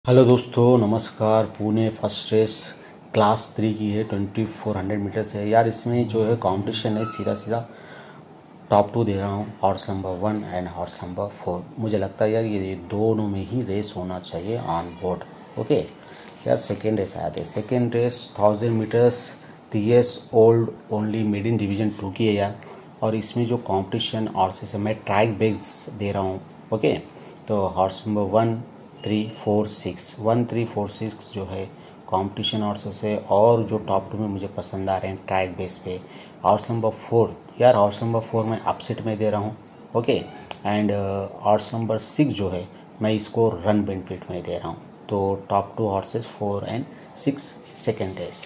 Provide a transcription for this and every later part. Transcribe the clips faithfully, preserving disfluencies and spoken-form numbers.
Hello दोस्तों, नमस्कार। Pune first race class three की है, ट्वेंटी फोर हंड्रेड मीटर्स है यार। इसमें जो है कंपटीशन है, सीधा सीधा टॉप टू दे रहा हूँ। Horse number one and horse number four. मुझे लगता है यार ये दोनों में ही रेस होना चाहिए ऑन बोर्ड। ओके यार, सेकेंड रेस आया था। Second race thousand metres, three years old only, mid in division two की है यार। और इसमें जो कंपटीशन और से मैं ट्रैक बेस दे रहा हूँ। ओके, तो horse number one three four six one three four six जो है कंपटीशन हॉर्सेस है, और जो टॉप टू में मुझे पसंद आ रहे हैं ट्रैक बेस पे। हॉर्स नंबर फोर यार, हॉर्स नंबर फोर मैं अपसेट में दे रहा हूँ। Okay, and horse number six जो है मैं इसको रन बेनिफिट में दे रहा हूँ। तो top two horses four and six. Second race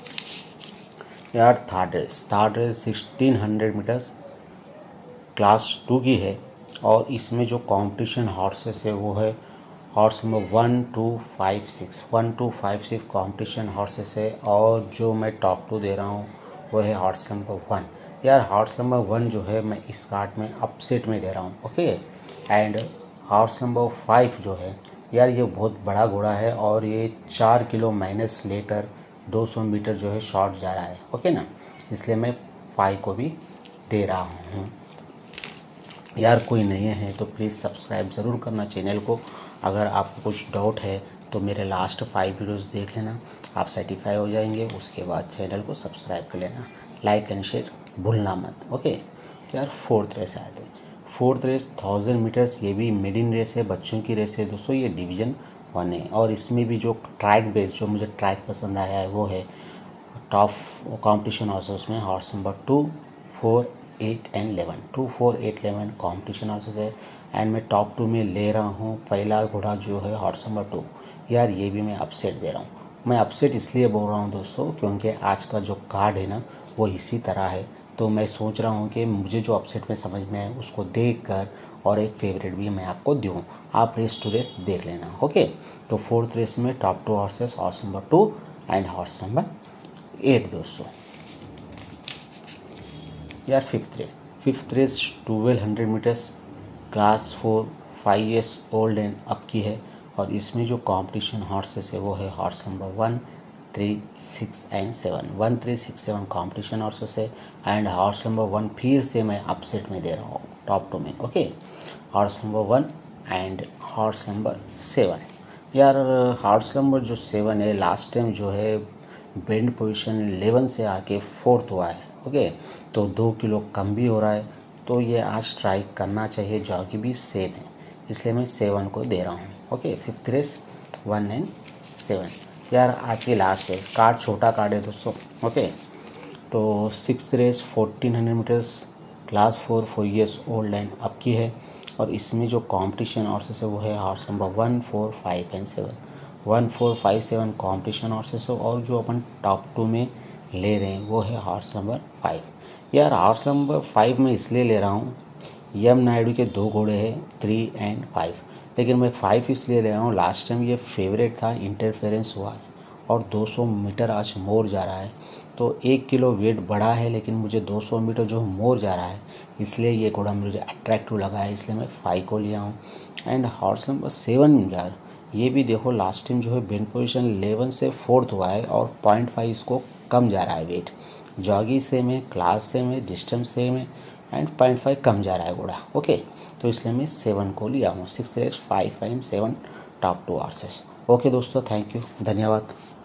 यार, third race third race sixteen hundred metres class two की है, और इसमें जो कंपटीशन हॉर्सेस है वो है horse number one two five six one two five six competition horses है। और जो मैं टॉप टू दे रहा हूँ वो है हॉर्स नंबर वन यार। हॉर्स नंबर वन जो है मैं इस कार्ड में अपसेट में दे रहा हूँ। Okay, and horse number five जो है यार, ये बहुत बड़ा घोड़ा है, और ये चार किलो माइनस लेकर दो सौ मीटर जो है शॉर्ट जा रहा है। ओके ना, इसलिए मैं फाइव को भी दे रहा हूँ यार। कोई नए हैं तो प्लीज़ सब्सक्राइब ज़रूर करना चैनल को। अगर आपको कुछ डाउट है तो मेरे लास्ट फाइव वीडियोस देख लेना, आप सर्टिफाई हो जाएंगे। उसके बाद चैनल को सब्सक्राइब कर लेना, लाइक एंड शेयर भूलना मत। ओके यार, फोर्थ रेस आए थे। फोर्थ रेस थाउजेंड मीटर्स, ये भी मिड इन रेस है, बच्चों की रेस है दोस्तों। ये डिवीज़न वन है, और इसमें भी जो ट्रैक बेस, जो मुझे ट्रैक पसंद आया है वो है टॉप कॉम्पिटिशन हॉर्सेस में horse number two four eight and eleven two four eight eleven competition horses है। एंड मैं टॉप टू में ले रहा हूँ पहला घोड़ा जो है हॉर्स नंबर टू यार। ये भी मैं अपसेट दे रहा हूँ। मैं अपसेट इसलिए बोल रहा हूँ दोस्तों, क्योंकि आज का जो कार्ड है ना वो इसी तरह है। तो मैं सोच रहा हूँ कि मुझे जो अपसेट में समझ में आए उसको देख कर और एक फेवरेट भी मैं आपको दूँ। आप रेस टू रेस देख लेना। ओके, तो फोर्थ रेस में top two horses horse number two and horse number eight दोस्तों यार। Fifth race fifth race twelve hundred metres class four, five years old and up की है। और इसमें जो कंपटीशन हॉर्सेस है वो है horse number one three six and seven one three six seven competition horses है। एंड हॉर्स नंबर वन फिर से मैं अपसेट में दे रहा हूँ टॉप टू में। Okay, horse number one and horse number seven यार। हॉर्स नंबर जो सेवन है लास्ट टाइम जो है बेंड पोजीशन इलेवन से आके फोर्थ हुआ है। ओके, तो दो किलो कम भी हो रहा है, तो ये आज ट्राई करना चाहिए, जो कि भी सेम है, इसलिए मैं सेवन को दे रहा हूँ। Okay, fifth race one and seven यार। आज की लास्ट रेस, कार्ड छोटा कार्ड है दोस्तों। ओके, तो six race fourteen hundred metres class four four years old and up की है। और इसमें जो कंपटीशन हॉर्सेस है वो है horse number one four five and seven one four five seven competition horses है। और जो अपन टॉप टू में ले रहे हैं वो है हॉर्स नंबर फाइव यार। हॉर्स नंबर फाइव में इसलिए ले रहा हूँ, यम नायडू के दो घोड़े हैं थ्री एंड फाइव, लेकिन मैं फाइव इसलिए ले रहा हूँ, लास्ट टाइम ये फेवरेट था, इंटरफेरेंस हुआ है और दो सौ मीटर आज मोर जा रहा है। तो एक किलो वेट बढ़ा है, लेकिन मुझे दो सौ मीटर जो मोर जा रहा है, इसलिए ये घोड़ा मुझे अट्रैक्टिव लगा है, इसलिए मैं फाइव को लिया हूँ। एंड हॉर्स नंबर सेवन यार, ये भी देखो लास्ट टाइम जो है बेंड पोजीशन इलेवन से फोर्थ हुआ है, और पॉइंट फाइव इसको कम जा रहा है वेट। जॉगी सेम है, क्लास सेम है, डिस्टेंस सेम है, एंड पॉइंट फाइव कम जा रहा है घोड़ा। ओके, तो इसलिए मैं सेवन को लिया हूँ। Six race five and seven top two horses. Okay दोस्तों, थैंक यू, धन्यवाद।